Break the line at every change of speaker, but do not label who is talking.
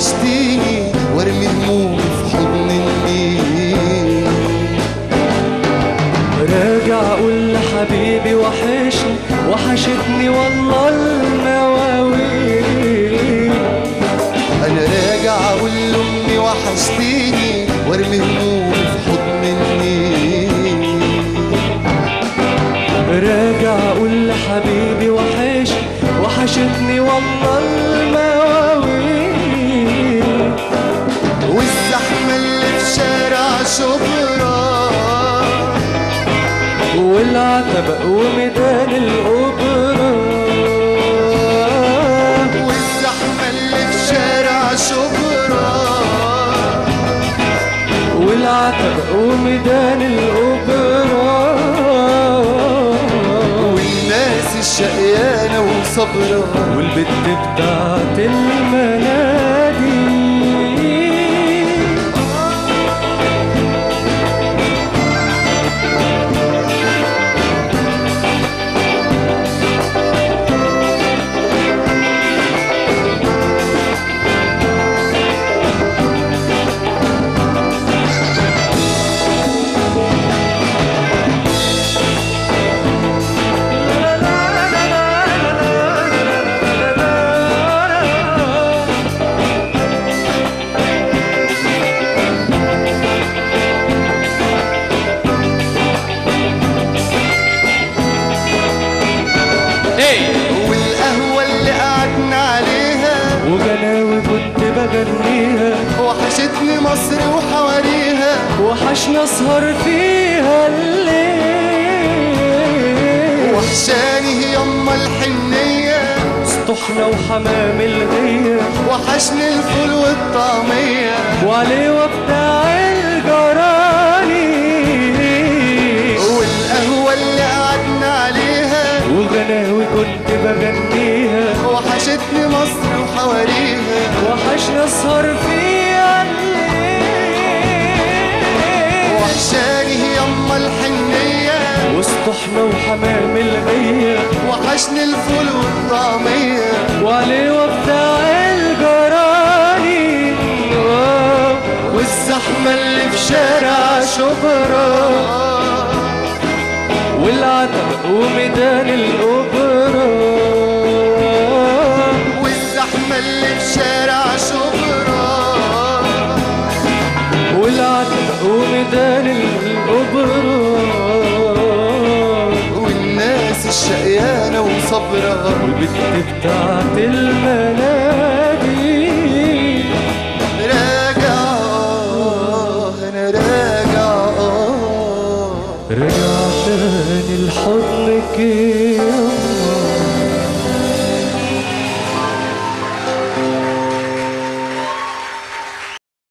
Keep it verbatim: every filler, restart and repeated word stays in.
وحشتيني وارمي همومي في حضن النيل.
راجع اقول لحبيبي وحشني وحشتني والله المواويل.
انا راجع اقول لامي وحشتيني وارمي همومي في حضن النيل.
راجع اقول لحبيبي وحشني وحشتني والله المواويل.
والزحمة اللي في شارع شبرا
والعتبة وميدان الأوبرا.
والزحمة اللي في شارع شبرا
والعتبة وميدان الأوبرا.
والناس الشقيانة وصبرا
والبت بتاعت المنادي.
والقهوة اللي قعدنا عليها
وجناوي كنت بغنيها.
وحشتني مصر وحواريها
وحشنا اسهر فيها الليل.
وحشاني هي يما الحنية
سطحنا وحمام الغية.
وحشني الفول والطعمية
وعليه بتاع الجراني.
والقهوة اللي قعدنا عليها
وغناوي كنت بغنيها.
وحشتني مصر وحواريها
وحشنا اسهر فيها الليل.
وحشاني هي يما الحنية
وسطحنا وحمام الغية.
وحشني الفول والطعمية
وعليه بتاع الجراني. والزحمة اللي في شارع شبرا والعتبة وميدان الأوبرا.
والزحمة اللي في شارع شبرا
والعتبة وميدان الأوبرا.
والناس الشقيانة وصبرا
والبت بتاعت المنادي.
راجع أنا راجع
رجع تاني لحضنك يا